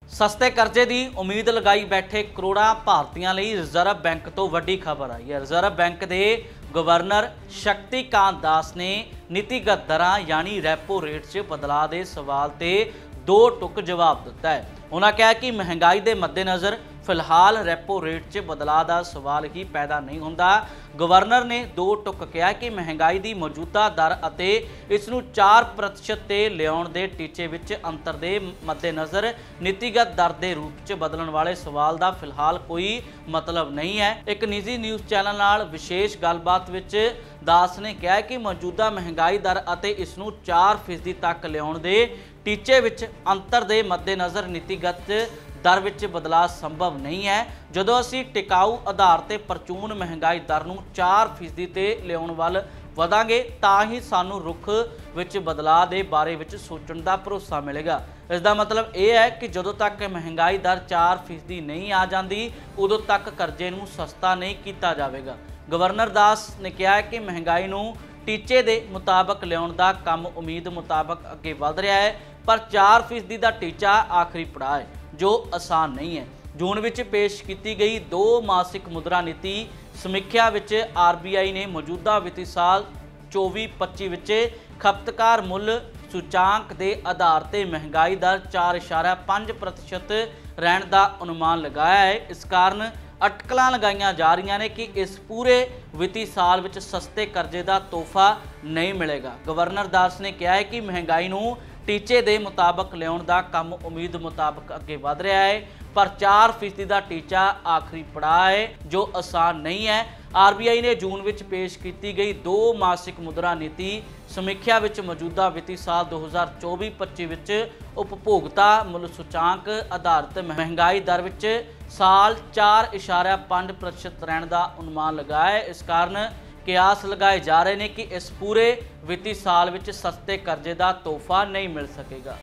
सस्ते कर्जे की उम्मीद लगाई बैठे करोड़ों भारतीयों ਲਈ रिजर्व बैंक तो वड्डी खबर आई है। रिजर्व बैंक के गवर्नर शक्तिकांत दास ने नीतिगत दरां यानी रैपो रेट 'ਚ बदलाव के सवाल ते दो टुक जवाब दिता है। उन्होंने कहा कि महंगाई के मद्देनज़र फिलहाल रैपो रेट 'ਚ बदलाव का सवाल ही पैदा नहीं होंदा। गवर्नर ने दो टुक कहा कि महंगाई की मौजूदा दर अते इसनूं 4% ते लियाउण दे टीचे विच अंतर के मद्देनज़र नीतिगत दर के रूप 'ਚ बदलण वाले सवाल का फिलहाल कोई मतलब नहीं है। एक निजी न्यूज़ चैनल नाल विशेष गलबात विच दास ने कहा कि मौजूदा महंगाई दर अते इसनूं 4% तक लियाउण दे टीचे विच अंतर के मद्देनज़र नीतिगत दर विच बदलाव संभव नहीं है। जदों असीं टिकाऊ आधार ते परचून महंगाई दर नूं 4% ते लियाउण वल वधांगे तां ही सानूं रुख विच बदलाव दे बारे विच सोचण दा भरोसा मिलेगा। इसका मतलब यह है कि जदों तक महंगाई दर 4% नहीं आ जाती उदों तक करजे नूं सस्ता नहीं किया जाएगा। गवर्नर दास ने कहा कि महंगाई नूं टीचे के मुताबक लियाउण दा काम उम्मीद मुताबक अगे वध रहा है, पर 4% का टीचा आखिरी पड़ाव है जो आसान नहीं है। जून विच पेश की गई 2 मासिक मुद्रा नीति समीक्षा विच RBI ने मौजूदा वित्ती साल 24-25 विच खपतकार मुल सूचांक के आधार पर महंगाई दर 4.5% रहने का अनुमान लगाया है। इस कारण अटकलां लगाईयां जा रही ने कि इस पूरे वित्ती साल विच सस्ते कर्जे का तोहफा नहीं मिलेगा। गवर्नर दास ने कहा है कि महंगाई नूं टीचे के मुताबक लियाउण दा काम उम्मीद मुताबक अगे वध रहा है, पर 4% का टीचा आखिरी पड़ाव है जो आसान नहीं है। RBI ने जून विच पेश की गई 2 मासिक मुद्रा नीति समीक्षा विच मौजूदा वित्ती साल 2024-25 विच उपभोक्ता मुल सूचांक आधारित महंगाई दर विच साल 4.5% रहने का अनुमान लगाया है। इस कारण कियास लगाए जा रहे हैं कि इस पूरे वित्ती साल विच सस्ते कर्जे का तोहफा नहीं मिल सकेगा।